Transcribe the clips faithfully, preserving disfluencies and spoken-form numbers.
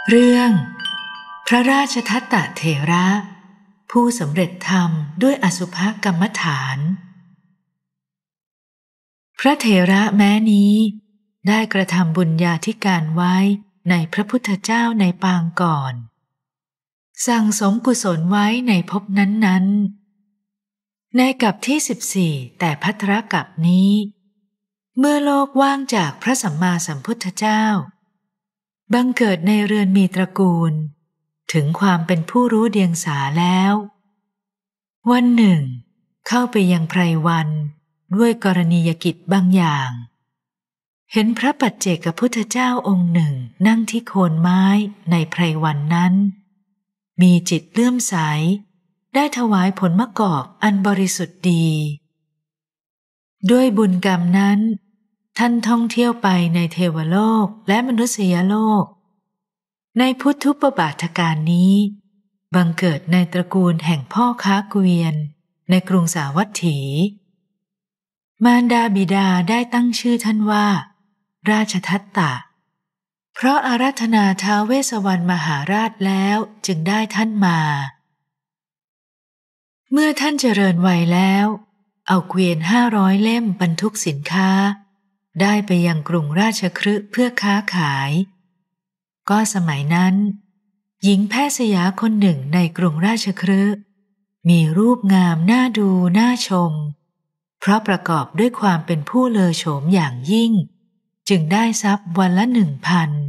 เรื่องพระราชทัตตเถระผู้สำเร็จธรรมด้วยอสุภกรรมฐานพระเถระแม้นี้ได้กระทำบุญญาธิการไว้ในพระพุทธเจ้าในปางก่อนสั่งสมกุศลไว้ในภพนั้นๆในกัปที่สิบสี่แต่ภัทรกัปนี้เมื่อโลกว่างจากพระสัมมาสัมพุทธเจ้าบังเกิดในเรือนมีตระกูลถึงความเป็นผู้รู้เดียงสาแล้ววันหนึ่งเข้าไปยังไพรวันด้วยกรณียกิจบางอย่างเห็นพระปัจเจกพุทธเจ้าองค์หนึ่งนั่งที่โคนไม้ในไพรวันนั้นมีจิตเลื่อมใสได้ถวายผลมะกอกอันบริสุทธิ์ดีด้วยบุญกรรมนั้นท่านท่องเที่ยวไปในเทวโลกและมนุษยโลกในพุทธุปบาทการนี้บังเกิดในตระกูลแห่งพ่อค้าเกวียนในกรุงสาวัตถีมารดาบิดาได้ตั้งชื่อท่านว่าราชทัตตะเพราะอาราธนาท้าวเวสสวรรณมหาราชแล้วจึงได้ท่านมาเมื่อท่านเจริญวัยแล้วเอาเกวียนห้าร้อยเล่มบรรทุกสินค้าได้ไปยังกรุงราชคฤห์เพื่อค้าขายก็สมัยนั้นหญิงแพทย์สยาคนหนึ่งในกรุงราชคฤห์มีรูปงามน่าดูน่าชมเพราะประกอบด้วยความเป็นผู้เลอโฉมอย่างยิ่งจึงได้ทรัพย์วันละหนึ่งพัน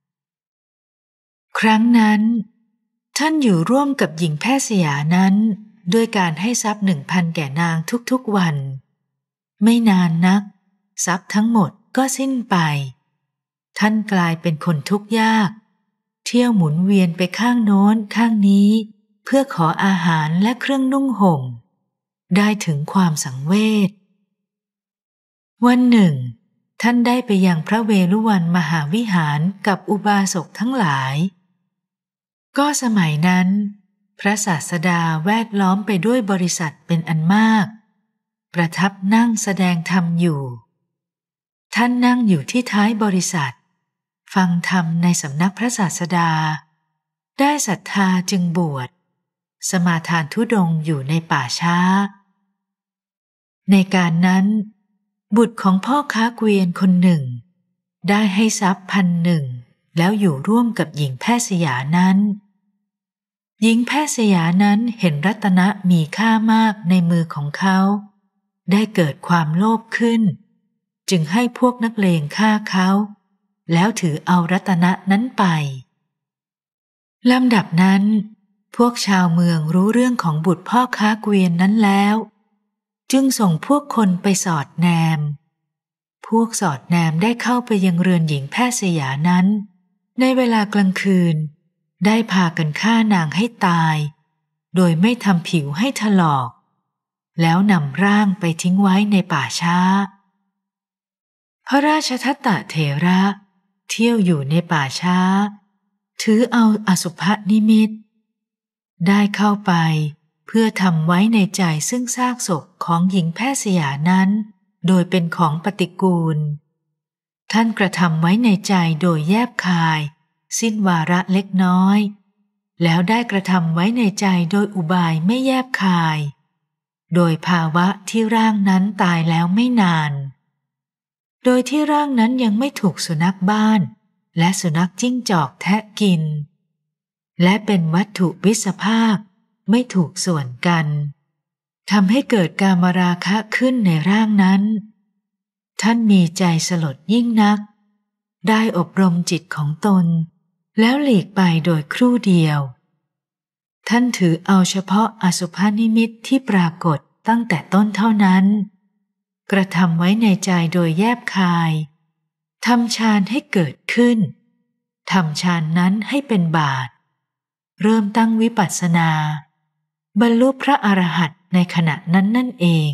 ครั้งนั้นท่านอยู่ร่วมกับหญิงแพทย์สยานั้นด้วยการให้ทรัพย์หนึ่งพันแก่นางทุกๆวันไม่นานนักทรัพย์ทั้งหมดก็สิ้นไปท่านกลายเป็นคนทุกข์ยากเที่ยวหมุนเวียนไปข้างโน้นข้างนี้เพื่อขออาหารและเครื่องนุ่งห่มได้ถึงความสังเวชวันหนึ่งท่านได้ไปยังพระเวฬุวันมหาวิหารกับอุบาสกทั้งหลายก็สมัยนั้นพระศาสดาแวดล้อมไปด้วยบริษัทเป็นอันมากประทับนั่งแสดงธรรมอยู่ท่านนั่งอยู่ที่ท้ายบริษัทฟังธรรมในสำนักพระศาสดาได้ศรัทธาจึงบวชสมาทานธุดงค์อยู่ในป่าช้าในการนั้นบุตรของพ่อค้าเกวียนคนหนึ่งได้ให้ทรัพย์พันหนึ่งแล้วอยู่ร่วมกับหญิงแพทย์สยานั้นหญิงแพทย์สยานั้นเห็นรัตนะมีค่ามากในมือของเขาได้เกิดความโลภขึ้นจึงให้พวกนักเลงฆ่าเขาแล้วถือเอารัตนะนั้นไปลำดับนั้นพวกชาวเมืองรู้เรื่องของบุตรพ่อค้าเกวียนนั้นแล้วจึงส่งพวกคนไปสอดแนมพวกสอดแนมได้เข้าไปยังเรือนหญิงแพทย์สยานั้นในเวลากลางคืนได้พากันฆ่านางให้ตายโดยไม่ทำผิวให้ถลอกแล้วนำร่างไปทิ้งไว้ในป่าช้าพระราชทัตตเถระเที่ยวอยู่ในป่าช้าถือเอาอสุภนิมิตได้เข้าไปเพื่อทำไว้ในใจซึ่งซากศพของหญิงแพทย์สยานั้นโดยเป็นของปฏิกูลท่านกระทำไว้ในใจโดยแยบคายสิ้นวาระเล็กน้อยแล้วได้กระทำไว้ในใจโดยอุบายไม่แยบคายโดยภาวะที่ร่างนั้นตายแล้วไม่นานโดยที่ร่างนั้นยังไม่ถูกสุนัขบ้านและสุนัขจิ้งจอกแทะกินและเป็นวัตถุวิสภาพไม่ถูกส่วนกันทำให้เกิดกามราคะขึ้นในร่างนั้นท่านมีใจสลดยิ่งนักได้อบรมจิตของตนแล้วหลีกไปโดยครู่เดียวท่านถือเอาเฉพาะอสุภนิมิตที่ปรากฏตั้งแต่ต้นเท่านั้นกระทำไว้ในใจโดยแยบคายทำฌานให้เกิดขึ้นทำฌานนั้นให้เป็นบาทเริ่มตั้งวิปัสสนาบรรลุพระอรหันต์ในขณะนั้นนั่นเอง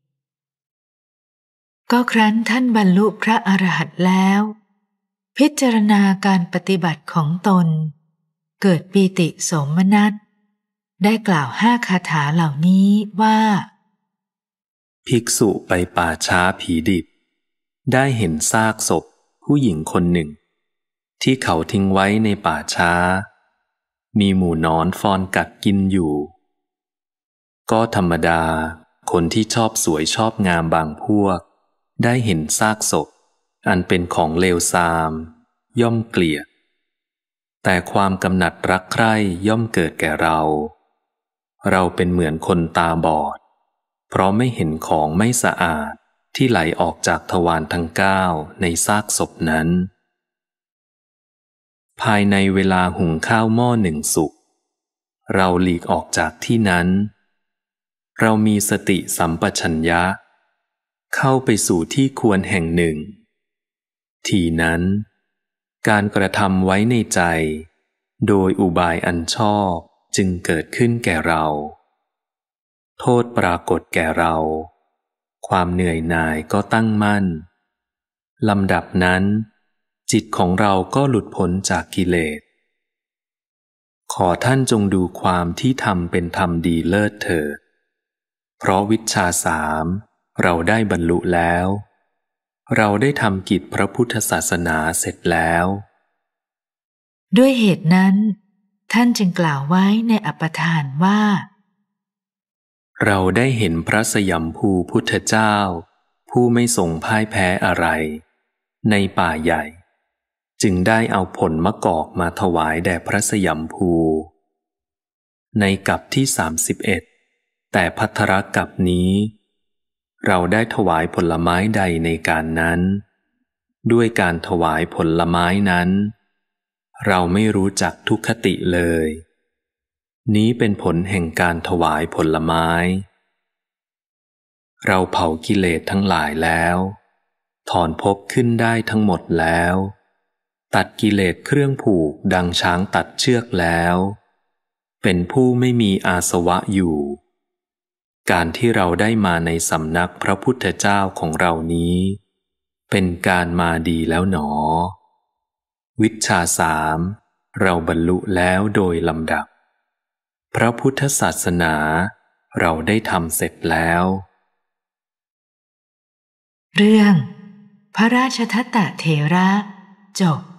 ก็ครั้นท่านบรรลุพระอรหันต์แล้วพิจารณาการปฏิบัติของตนเกิดปีติโสมนัสได้กล่าวห้าคาถาเหล่านี้ว่าภิกษุไปป่าช้าผีดิบได้เห็นซากศพผู้หญิงคนหนึ่งที่เขาทิ้งไว้ในป่าช้ามีหมูหนอนฟอนกัดกินอยู่ก็ธรรมดาคนที่ชอบสวยชอบงามบางพวกได้เห็นซากศพอันเป็นของเลวทรามย่อมเกลียดแต่ความกำหนัดรักใคร่ย่อมเกิดแก่เราเราเป็นเหมือนคนตาบอดเพราะไม่เห็นของไม่สะอาดที่ไหลออกจากทวารทั้งเก้าในซากศพนั้นภายในเวลาหุงข้าวหม้อหนึ่งสุกเราหลีกออกจากที่นั้นเรามีสติสัมปชัญญะเข้าไปสู่ที่ควรแห่งหนึ่งทีนั้นการกระทำไว้ในใจโดยอุบายอันชอบจึงเกิดขึ้นแก่เราโทษปรากฏแก่เราความเหนื่อยหน่ายก็ตั้งมั่นลำดับนั้นจิตของเราก็หลุดพ้นจากกิเลสขอท่านจงดูความที่ทำเป็นธรรมดีเลิศเถิดเพราะวิชชาสามเราได้บรรลุแล้วเราได้ทำกิจพระพุทธศาสนาเสร็จแล้วด้วยเหตุนั้นท่านจึงกล่าวไว้ในอัปปทานว่าเราได้เห็นพระสยัมภูพุทธเจ้าผู้ไม่ทรงพ่ายแพ้อะไรในป่าใหญ่จึงได้เอาผลมะกอกมาถวายแด่พระสยัมภูในกัปที่สามสิบเอ็ดแต่ภัทรกัปนี้เราได้ถวายผลไม้ใดในการนั้นด้วยการถวายผลไม้นั้นเราไม่รู้จักทุกขติเลยนี้เป็นผลแห่งการถวายผลไม้เราเผากิเลสทั้งหลายแล้วถอนภพขึ้นได้ทั้งหมดแล้วตัดกิเลสเครื่องผูกดังช้างตัดเชือกแล้วเป็นผู้ไม่มีอาสวะอยู่การที่เราได้มาในสำนักพระพุทธเจ้าของเรานี้เป็นการมาดีแล้วหนอวิชชาสามเราบรรลุแล้วโดยลำดับพระพุทธศาสนาเราได้ทำเสร็จแล้วเรื่องพระราชทัตตเถระจบ